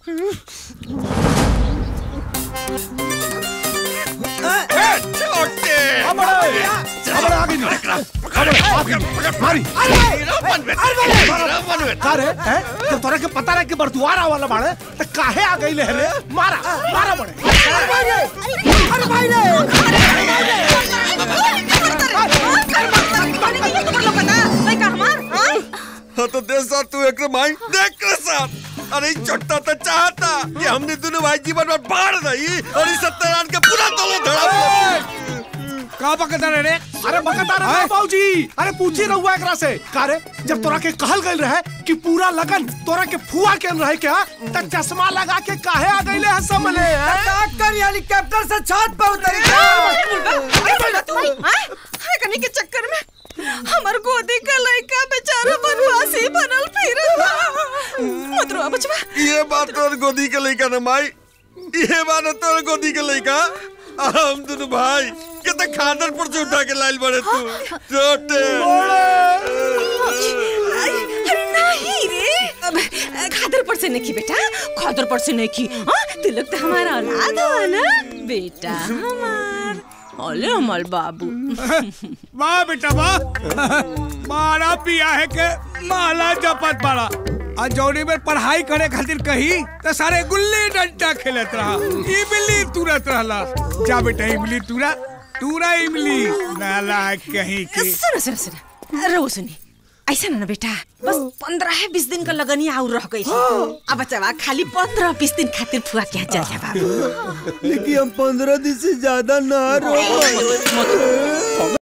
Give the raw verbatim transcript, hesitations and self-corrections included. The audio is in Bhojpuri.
जब तोरा के पता रहे कि बरदुआरा वाला बाड़े तो काहे आ गई ले रे? मारा मारा बड़े। अरे भाई रे, अरे भाई रे, हाँ तो देख साथ तू एक माई देख कर साथ। अरे छोटा तो चाहता कि हमने दोनों भाई जीवन में बाढ़ रही और इस सत्यनारायण के पूरा तोलो धड़ा। कहाँ बकता रे? अरे बकता रहे बाबूजी। अरे पूछी रहुआ एकरा से कारे जब तोरा के कहल गई रहे कि पूरा लगन तोरा के फुआ के रहे क्या त चश्मा लगा के काहे आ गईले है समले? कर हेलीकॉप्टर से छत पर उतरी अरे तू हां कने के चक्कर में हमर गोदी का लड़का बेचारा बनवासी बनल फिर मत रो बचवा। ये बात तोर गोदी के लड़का न माई, ये बात तोर गोदी के लड़का। हम दोनों भाई के तो खादर पर से उठा के लाइल बड़े तू छोटे। अरे नहीं रे खादर पर से नहीं बेटा, खादर पर से नहीं की। हां तिलक तो हमारा औलाद हो ना बेटा हमार। ओले अमल बाबू वाह बेटा वाह, मारा पिया है के माला जपत बड़ा और जौनी में पढ़ाई करे खातिर कही तो सारे गुल्ली डंडा खेलत रहा, इमली तुरत रहला। जा बेटा इमली तुरा तुरा इमली नाला कहीं के। सुनो सुनो सुनो रो सुनी ऐसा ना बेटा, बस पंद्रह बीस दिन का लगनी आउर रह गई। अब बच्चा खाली पंद्रह बीस दिन खातिर फुआ क्या चल जा बाबू। लेकिन हम पंद्रह दिन से ज्यादा ना रहो।